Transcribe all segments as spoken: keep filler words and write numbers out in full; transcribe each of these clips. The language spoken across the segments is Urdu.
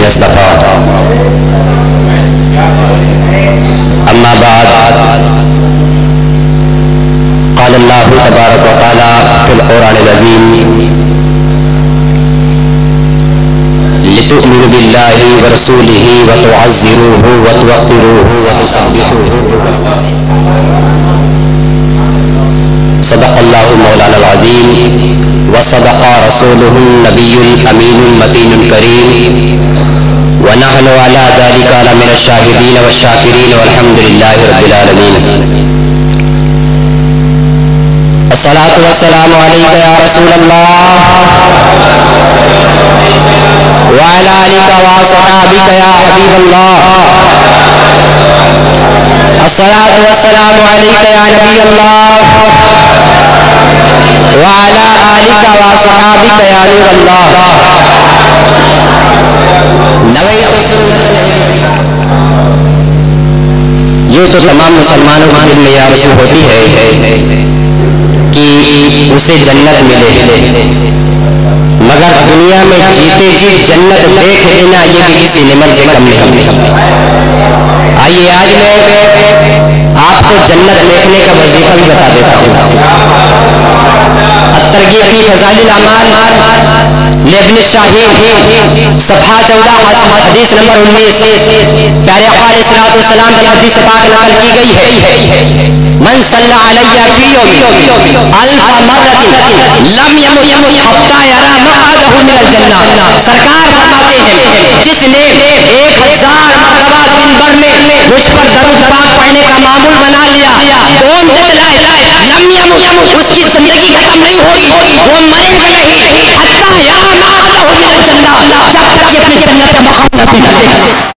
اصطفیٰ، اما بعد، قال اللہ تبارک و تعالی فی القرآن العظیم لتؤمنوا باللہ ورسولہ وتعزروہ وتوقروہ وتسبحوہ، صدق اللہ مولانا العظیم وصدق رسولہ النبی الامین المتین الکریم، ونحن على ذلك لمن الشاهدين والشاكرين والحمد لله رب العالمين. الصلاة والسلام عليك يا رسول الله وعلى آلك وأصحابك يا حبيب الله. الصلاة والسلام عليك يا نبي الله وعلى آلك وأصحابك يا نور الله. یہ تو تمام مسلمانوں کے دل میں یہ آرزو ہوتی ہے کہ اسے جنت ملے، مگر دنیا میں جیتے جی جنت دیکھ لینا یہ بھی کسی نعمت سے کم نہیں. آئیے آج میں آپ کو جنت دیکھنے کا وظیفہ بھی بتا دیتا ہوں. الترغیب فی فضائل الاعمال لابن شاہین صفحہ چودہ حدیث نمبر انیس، پیارے آقا علیہ الصلوۃ والسلام کی حدیث پاک نقل کی گئی ہے، من صلی علیہ فی یوم الف مرۃ لم یمت حتی یری مقعدہ من الجنہ. سرکار فرماتے ہیں جس نے ایک ہزار مرتبہ دن بھر میں مجھ پر درود پاک پڑھنے کا معمول بنا لیا، کون بتلائے لم یمت، اس کی زندگی ختم نہیں ہوگی، وہ مرے گا نہیں حتی یری مقعدہ من الجنہ، جب تک کہ اپنی جنت کا مقام نہ دیکھ لے.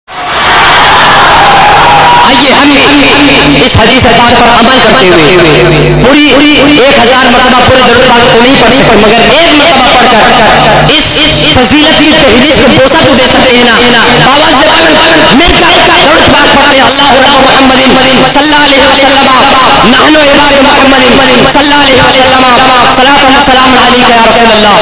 آئیے ہم اس حدیث پاک پر عمل کرتے ہوئے پوری ایک ہزار مرتبہ پورے درود پاک کو نہیں پڑھ سکتے، مگر ایک مرتبہ پڑھ کر اس فضیلت کی تحریر کو بوسہ تو دے سکتے ہیں نا. آواز سے مل کر درود پاک پڑھتے ہیں. اللہ رب محمد صلی اللہ علیہ وسلم، نحن عباد محمد صلی اللہ علیہ وسلم، صلاۃ و سلام علیک یا رسول اللہ.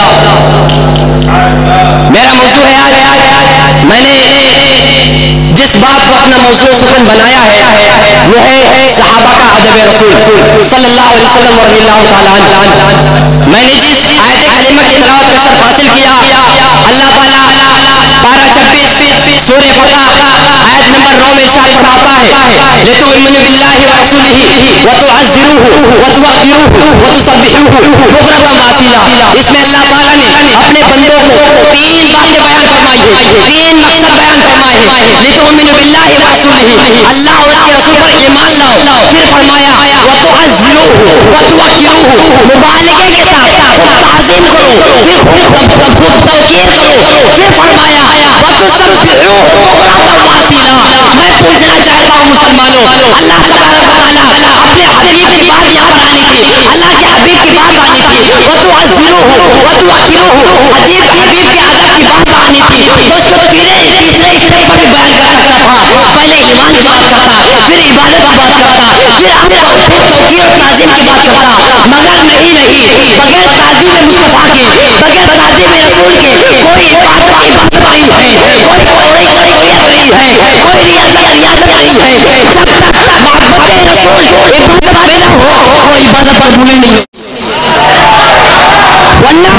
میرا موضوع ہے آج، میں نے جس بات کو اپنا موضوع سخن بنایا ہے وہ ہے صحابہ کا ادب رسول صلی اللہ علیہ وسلم رضی اللہ تعالیٰ عنہ. میں نے جس آیت کریمہ کی تلاوت کا شرف حاصل کیا، اللہ تعالیٰ پارہ چھبیس سورہ فتح آیت نمبر نو میں ارشاد فرماتا ہے لتؤمنوا باللہ ورسولہ وتعزروہ وتوقروہ وتسبحوہ بکرۃ واسیلا. اس میں اللہ تعالیٰ نے اپنے بندوں کو تین باتیں بیان فرمائی ہیں، تین مقصد بیان فرمائے ہیں. لتؤمنوا باللہ ورسولہ، اللہ اور اس کے رسول پر ایمان لاؤ. پھر فرمایا وتعزروہ وتوقروہ، مبالغے کے ساتھ خوب تعظیم کرو، پھر خوب توقیر کرو. پھر فرمایا وتسبحوہ بکرۃ واسیلا. میں پوچھنا چاہتا ہوں مسلمانوں، اللہ تبارک و تعالیٰ اپنے حبیب کی بات یہاں لانی تھی، اللہ کے حبیب کی بات آنی تھی. وتعزروہ وتوقروہ، حبیب کے حبیب کے ادب کی بات آنی تھی. تو اس کو تیسرے تیسرے اسٹیپ پر بیان کر سکتا تھا. پہلے ایمان کی بات کرتا، پھر عبادت کی بات کرتا، پھر آخر کو خوب توقیر اور تعظیم کی بات کرتا. مگر نہیں نہیں، بغیر تعظیم مصطفیٰ کے، بغیر تعظیم رسول کے کوئی عبادت عبادت نہیں ہے، کوئی کوئی کوریت نہیں ہے، کوئی ریاضت ریاضت نہیں ہے. جب تک محبت رسول عبادت نہ ہو وہ عبادت مقبول نہیں ہے. ورنہ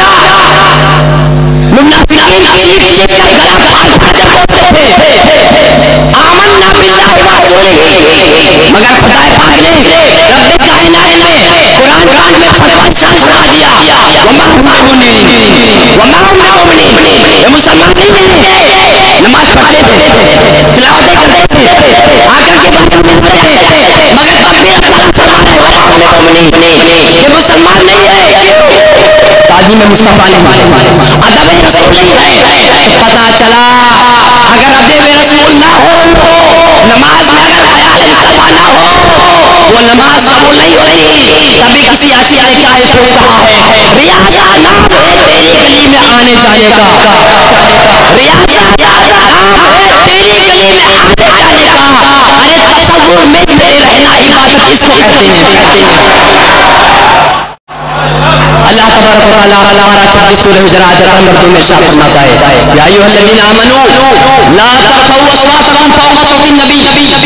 منافقین چیخ چیخ کر گلا بھاگ بھاگ کر بولتے تھے آمنا باللہ ورسولہ، مگر خدا پاک نے رب کائنات نے قرآن پاک میں فتویٰ ارشاد فرما دیا وما هم بمؤمنین وما هم بمؤمنین. یہ مسلمان نہیں ملتے، نماز پڑھتے تھے، تلاوتیں کرتے تھے، آ کر کے باتیں ملتے تھے، مگر تقدیر اللہ فرما رہے وما هم بمؤمنین، یہ مسلمان نہیں ہے. تعظیم مصطفیٰ نہیں، ادب رسول نہیں ہے. پتا چلا اگر ادب رسول نہ ہو، نماز میں اگر خیال مصطفیٰ نہ ہو، وہ نماز قبول نہیں ہوتی. کبھی کسی عاشق نے شاعر کو کہا ہے ریاضہ نام ہے تیری گلی میں آنے جانے کا، ریاضہ نام ہے تیری گلی میں آنے جانے کا. ارے تصور میں میرے رہنا عبادت اس کو کہتے ہیں. اللہ تبارک و تعالی ہمارا چھبیس سورہ حجرات نمبر دو میں ارشاد فرماتا ہے یا ایھا الذین آمنوا لا ترفعوا اصواتکم فوق صوت النبی.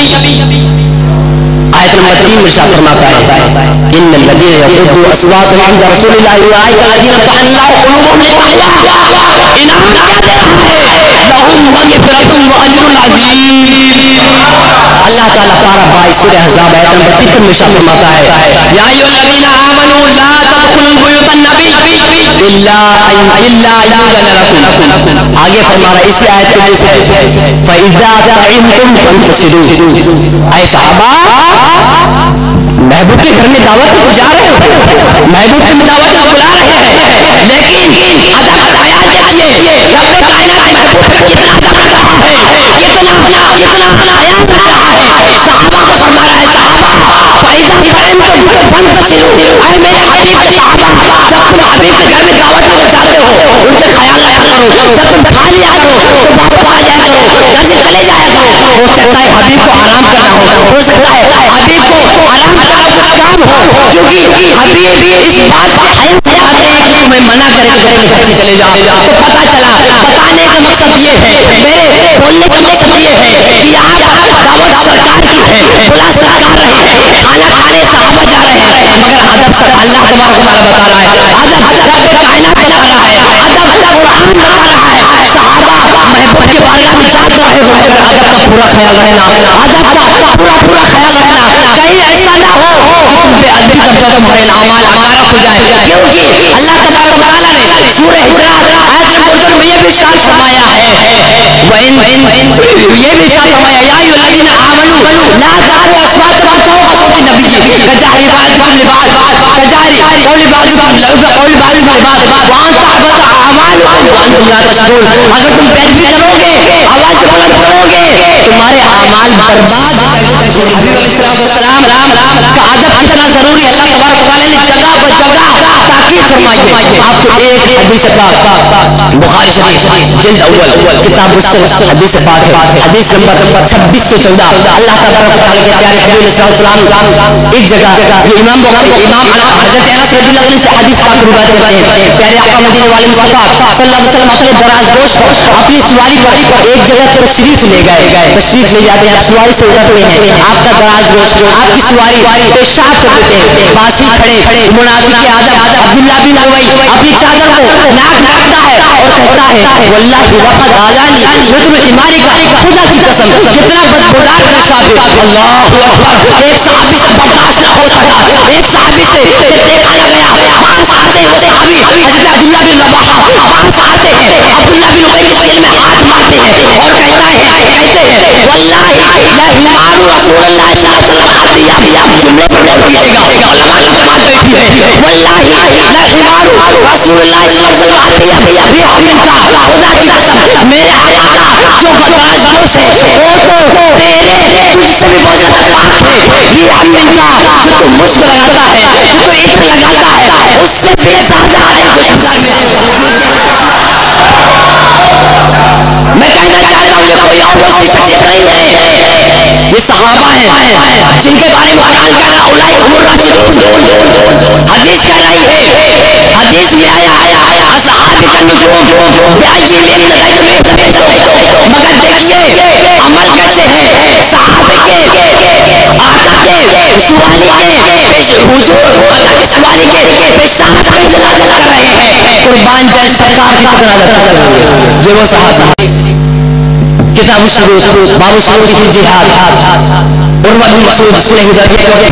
آیت نمبر تین میں ارشاد فرماتا ہے ان الذین یغضوا اصواتهم عند رسول اللہ اولئک الذین طمع اللہ قلوبهم للتقوی. انعام کیا دے رہا ہے؟ لہم مغفرۃ واجر عظیم. اللہ تعالیٰ پارہ بائیس سورہ احزاب آیت نمبر ترپن میں ارشاد فرماتا ہے یا ایھا الذین آمنوا لا تدخلوا بیوت النبی الا الا یؤذن لکم. آگے فرما رہا ہے اسی آیت کے سے فاذا طعمتم فانتشروا. اے صحابہ محبوب کے گھر میں دعوت کو جا رہے ہو, محبوب کی دعوت کو بلا رہے ہیں, لیکن ادب حیا دیکھیے رب کائنات محبوب کا کتنا ادب رکھ رہا ہے, کتنا اپنا کتنا اپنا حیا رکھ رہا ہے. صحابہ کو فرما رہا ہے صحابہ فائزہ طعمتم فانتشروا. اے میرے حبیب کے صحابہ جب تم حبیب کے گھر میں دعوت کو جاتے ہو ان کا خیال رکھا کرو, جب تم کھا لیا کرو تو واپس آ جایا کرو, گھر سے چلے جایا کرو. ہو سکتا ہے حبیب کو آرام کرنا ہو, ہو سکتا ہے حبیب کو آرام کرنا کچھ کام ہو, کیونکہ حبیب اس بات سے حیا کرتے ہیں کہ تمہیں منع کرے کہ گھر سے چلے جاؤ. تو پتا چلا بتانے کا مقصد یہ ہے, میرے بولنے کا مقصد یہ ہے کہ آپ دعوت سرکار کی ہے, بلا سرکار رہے ہیں, کھانا کھانے صحابہ جا رہے ہیں, مگر ادب سر اللہ تبارک و تعالیٰ بتا رہا ہے, ادب رب کائنات بتا رہا ہے, ادب قرآن بتا رہا ہے. صحابہ محبوب کے بارگاہ میں جاتے رہے ہو مگر ادب کا پورا خیال رہنا, ادب کا پورا پورا خیال رہنا. کہیں ایسا نہ ہو کہ تم بے ادبی کا وجہ تمہارے اعمال غارت ہو جائے, کیونکہ اللہ تبارک و تعالیٰ نے سورہ حجرات آیت نمبر دو میں یہ بھی ارشاد فرمایا ہے, وَإِن یہ بھی ارشاد فرمایا یا ایھا الذین آمنوا لا ترفعوا اصواتکم فوق صوت النبی کجہر بعضکم لبعض کجہر قول بعضکم قول بعضکم لبعض وان تحبط اعمالکم وانتم لا تشعرون. اگر تم پیروی کرو گے, آواز بلند کرو گے, تمہارے اعمال برباد ہو جائیں گے. حبیب علیہ السلام کا ادب اتنا ضروری اللہ تبارک و تعالیٰ نے جگہ بہ جگہ تاکید فرمائی ہے. آپ کو ایک حدیث پاک بخاری شریف جلد اول کتاب الصلاۃ حدیث پاک ہے, حدیث نمبر چھبیس سو چودہ. اللہ تبارک و تعالیٰ کے پیارے حبیب علیہ السلام ایک جگہ یہ امام بخاری امام حضرت انس رضی اللہ عنہ سے حدیث پاک روایت کرتے ہیں, پیارے آقا مدینے والے مصطفیٰ صلی اللہ علیہ وسلم اپنے دراز گوش پر اپنی سواری پر ایک جگہ تشریف لے گئے, تشریف لے جاتے ہیں, آپ سواری سے اترتے ہیں, آپ کا دراز گوش آپ کی سواری پیشاب کر دیتے ہیں, پاس ہی کھڑے منافق کے آدم عبداللہ بن ابی اپنی چادر کو ناک ڈھانپتا ہے اور کہتا ہے واللہ وقد آذانی یدم حماری کا خدا کی قسم کتنا بدبودار پیشاب ہے. اللہ اکبر. ایک صحابی سے برداشت نہ ہو سکا, ایک صحابی سے دیکھا نہ گیا. پانچ سال سے وہ صحابی حضرت عبداللہ بن رواحہ پانچ سال سے عبداللہ بن ابی کے سینے میں ہاتھ مارتے ہیں اور کہتا ہے کہتے ہیں واللہ لحمار رسول اللہ صلی اللہ علیہ وسلم آتی یا بھی آپ جملے پر غور کیجئے گا, علماء کی جماعت بیٹھی ہے, واللہ لحمار رسول اللہ صلی اللہ علیہ وسلم آتی یا بھی ابھی حبیب کا خدا کی قسم میرے آقا کا جو بدراز گوش ہے وہ تو تیرے تجھ سے بھی بہت زیادہ لعنت ہے. یہ حبیب کا جو تو مشک لگاتا ہے, جو تو عطر لگاتا ہے, اس سے بھی زیادہ ہے خوشبودار میرے میں کہنا چاہتا ہوں یہ کوئی اور دوسری شخصیت نہیں ہے, یہ صحابہ ہیں جن کے بارے میں قرآن کہہ رہا اولئک هم الراشدون. حدیث کہہ رہی ہے, حدیث میں آیا ہے اصحاب کا نجوم بیائی لیل لدیت میں مگر دیکھیے عمل کیسے ہے صحابہ کے آقا کے سوالی کے حضور اللہ کے سوالی کے پیشاب کا انتظار کر رہے ہیں. قربان جائے سرکار کی قدر یہ وہ صحابہ کتاب الشروط باب الشروط فی الجہاد عروہ بن مسعود صلح حدیبیہ کے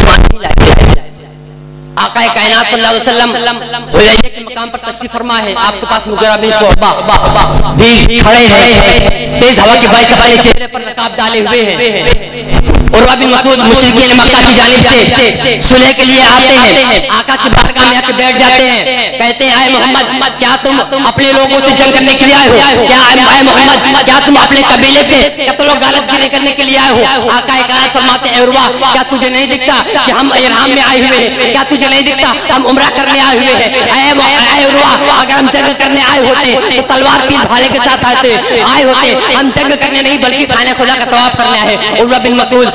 آقا کائنات صلی اللہ علیہ وسلم حدیبیہ کے مقام پر تشریف فرما ہے. آپ کے پاس مغیرہ بن شعبہ بھی کھڑے ہیں, تیز ہوا کے باعث اپنے چہرے پر نقاب ڈالے ہوئے ہیں. عروہ بن مسعود مشرکین مکہ کی جانب سے صلح کے لیے آتے ہیں, آقا کی بارگاہ میں آ کے بیٹھ جاتے ہیں, کہتے ہیں اے محمد کیا تم اپنے لوگوں سے جنگ کرنے کے لیے آئے ہو, کیا اے محمد کیا تم اپنے قبیلے سے قتل و غارت گیری کرنے کے لیے آئے ہو. آقا کائنات فرماتے ہیں عروہ کیا تجھے نہیں دکھتا کہ ہم احرام میں آئے ہوئے ہیں, کیا تجھے نہیں دکھتا ہم عمرہ کرنے آئے ہوئے ہیں. اے عروہ اگر ہم جنگ کرنے آئے ہوتے تو تلوار تیر بھالے کے ساتھ آتے آئے ہوتے, ہم جنگ کرنے نہیں بلکہ خانہ خدا کا طواف کرنا ہے. عروہ بن مسعود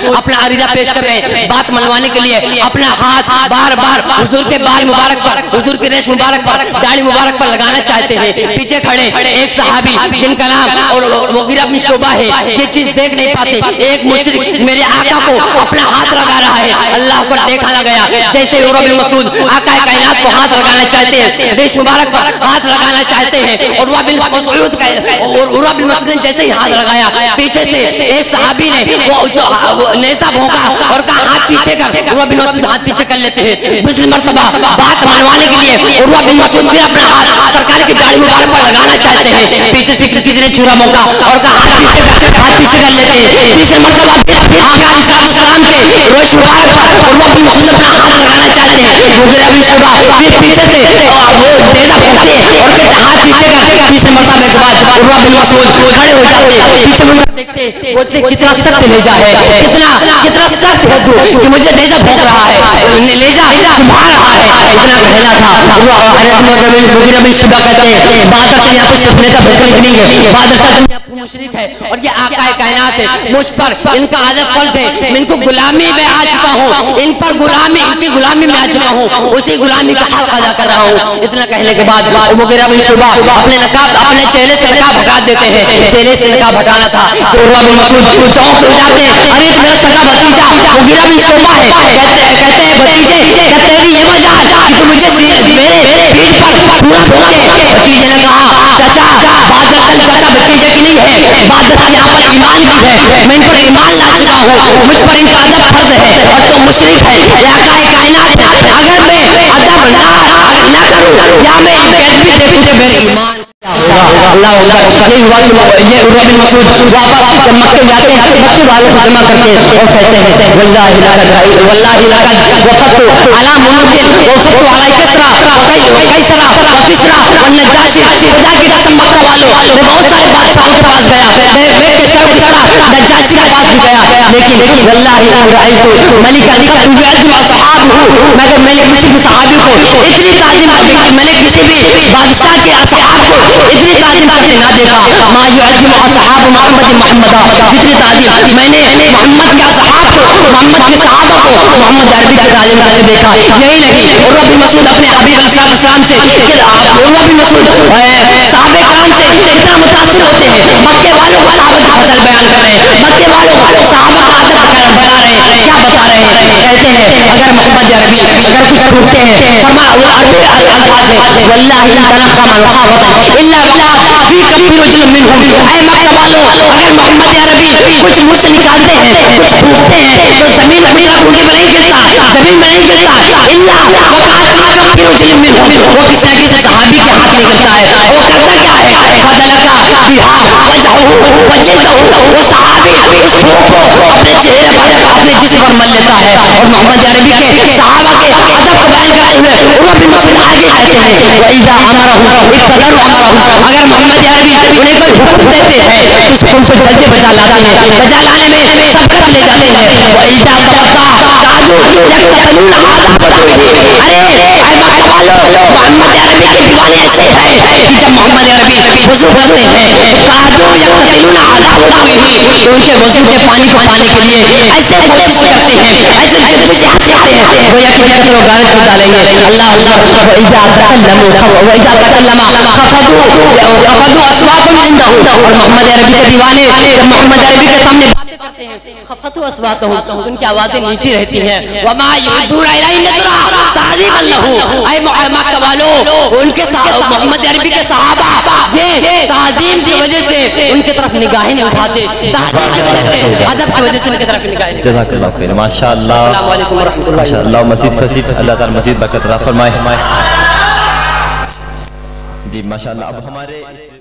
अपना अरीजा पेश कर रहे हैं बात मनवाने के लिए, अपना हाथ बार बार हुजूर के बाल मुबारक पर, हुजूर के रेश मुबारक पर, दाढ़ी मुबारक पर लगाना चाहते हैं। पीछे खड़े एक सहाबी जिनका नाम और मुगीरा बिन शुबा है, ये चीज देख नहीं पाते, एक मुशरिक मेरे आका को अपना हाथ लगा रहा है, अल्लाह को देखा ना गया। जैसे उर्वा बिन मसूद आका कायनात को हाथ लगाना चाहते हैं, रेश मुबारक पर हाथ लगाना चाहते हैं, उर्वा बिन मसूद का और उर्वा बिन मसूद ने जैसे ही हाथ लगाया, पीछे से एक सहाबी ने वो जो नेज़ा भोंका और कहा हाथ पीछे कर, उर्वा बिन मसूद हाथ पीछे कर लेते हैं। दूसरी मर्तबा बात मनवाने के लिए उर्वा बिन मसूद फिर अपना हाथ सरकार की दाढ़ी मुबारक पर लगाना चाहते हैं, पीछे से किसी ने छुरा मौका और कहा हाथ पीछे कर, हाथ पीछे कर लेते हैं। तीसरी मर्तबा फिर आका अलैहिस्सलाम के रोश मुबारक पर उर्वा बिन मसूद अपना हाथ लगाना चाहते हैं, मुगीरा बिन शुबा फिर पीछे से वो नेज़ा भोंकते हैं और कहते हाथ पीछे कर। तीसरी मर्तबा के बाद उर्वा बिन मसूद खड़े हो जाते हैं, पीछे मुड़ देखते बोलते कितना सख्त नेज़ा है, कितना कितना सख्त है तू कि मुझे नेज़ा भोंक रहा है, नेज़ा चुभा रहा है, इतना कहना था। वो हज़रत मुगीरा बिन शुबा कहते हैं बादशाह से यहाँ पे सिर्फ नेज़ा भोंकने नहीं है, बादशाह मुशरिक है और ये आका कायनात है, मुझ पर इनका आदत फर्ज है, मैं इनको गुलामी में आ चुका हूँ, इन पर गुलामी इनकी गुलामी में आ चुका हूँ, उसी गुलामी का हक अदा कर रहा हूँ। इतना कहने के बाद मुगीरा बिन शुबा अपने नकाब अपने चेहरे से नकाब हटा देते हैं, चेहरे से नकाब हटाना था तो उर्वा बिन मसूद चौंक हो जाते हैं, अरे तो मेरा सगा भतीजा मुगीरा बिन शुबा है, कहते हैं कहते हैं भतीजे क्या तेरी ये वजह कि तू मुझे मेरे मेरे पीठ पर छुरा भोंके। भतीजे ने कहा चाचा बात दरअसल चाचा भतीजे की नहीं है, बात दरअसल यहाँ पर ईमान की है, मैं इन पर ईमान ला चुका हूँ, मुझ पर इनका अदब फर्ज है और तो मुशरिक है, या कायनात अगर मैं अदब ना ना करूँ या मैं बेदबी दे तुझे मेरे ईमान अल्लाह ये हुआ ये उर्वा बिन मसूद वापस जब मक्के जाते हैं मक्के वालों को जमा करते हैं और कहते हैं वल्लाहि लक़द वल्लाहि लक़द वफ़तु अला मुल्किन वफ़तु अला किस्रा कैसरा व किस्रा व नजाशी, खुदा की कसम मक्का वालों मैं बहुत सारे बादशाहों के पास गया, मैं मैं किस्रा किस्रा नजाशी के पास भी गया, लेकिन वल्लाहि रअयतु मलिकन क़द युअज़्ज़ु असहाबहु, मगर मैंने किसी भी सहाबी को इतनी ताज़ीम करते कि मैंने किसी भी बादशाह के असहाब को इतनी ताज़ीम करते ना देखा, मा युअज़्ज़िमु असहाब मोहम्मद मोहम्मदा, जितनी ताज़ीम मैंने मोहम्मद के असहाब को मोहम्मद के सहाबा को मोहम्मद अरबी की ताज़ीम करते देखा। यही लगी उर्वा बिन मसूद अपने हबीब अलैहिस्सलाम से उर्वा बिन मसूद सहाबे कराम से इतना मुतासिर होते हैं, मक्के वालों को सहाबा की फसल बयान कर रहे हैं, मक्के वालों को सहाबा का अदब बता रहे हैं, क्या बता रहे हैं, कहते हैं अगर मोहम्मद अरबी अगर कुछ छूटते हैं फरमा वो अरबी अल्फाज है वल्लाहि ला तनखम वखावत इल्ला वला फी कबीर रजुल मिनहुम, ऐ मक्का वालों अगर मोहम्मद अरबी कुछ मुंह से निकालते हैं कुछ फूंकते हैं तो जमीन अभी तक उनके पर नहीं गिरता, जमीन में नहीं गिरता, इल्ला वक़अत फी कबीर रजुल मिनहुम, वो किसी न किसी सहाबी के हाथ में गिरता है। वो करता क्या है फदलका बिहा वजहू वजहू, वो सहाबी उस फूंक को अपने चेहरे पर अपने जिस्म पर मल लेता है और मोहम्मद अरबी के सहाबा के अदब को बयान करते हुए उर्वा बिन मसूद आगे कहते हैं वइज़ा अमरहुम इक़्तदरू अमरहुम, अगर मोहम्मद अरबी उन्हें कोई हुक्म देते हैं तो उसको उनको जल्दी बजा लाते हैं, बजा लाने में सबक ले जाते हैं। वइज़ा तवक्का कादू यक़तलून हाज़ा बदवी, अरे ऐ मक्का वालों मोहम्मद अरबी के दीवाने ऐसे हैं कि जब मोहम्मद अरबी वज़ू करते हैं तो कादू यक़तलून हाज़ा बदवी, उनके वज़ू के पानी को पाने के लिए ऐसे कोशिश करते हैं, ऐसे जद्दोजहद करते हैं गोया कि क्या करो गालिब को डालेंगे। अल्लाह अल्लाह वइज़ा तकल्लमू वइज़ा तकल्लमा खफदू खफदू अस्वातुहुम इंदहु, और मोहम्मद अरबी के दीवाने जब मोहम्मद अरबी के सामने बातें करते हैं खफदू अस्वातुहुम, उनकी आवाजें नीची रहती हैं, वमा युदूना इलैहि नज़रा ताज़ीमन लहू, ऐ मक्का वालों उनके मोहम्मद अरबी के सहाबा ये ताज़ीम की वजह से उनकी तरफ निगाहें नहीं उठाते, ताज़ीम की वजह से अदब की वजह से उनकी तरफ निगाहें नहीं। जज़ाकल्लाह खैर, माशाअल्लाह। अस्सलामु अलैकुम व रहमतुल्लाहि व अल्लाह मज़ीद फसीद अल्लाह ताला मज़ीद बरकत अता फरमाए। जी माशाअल्लाह। अब हमारे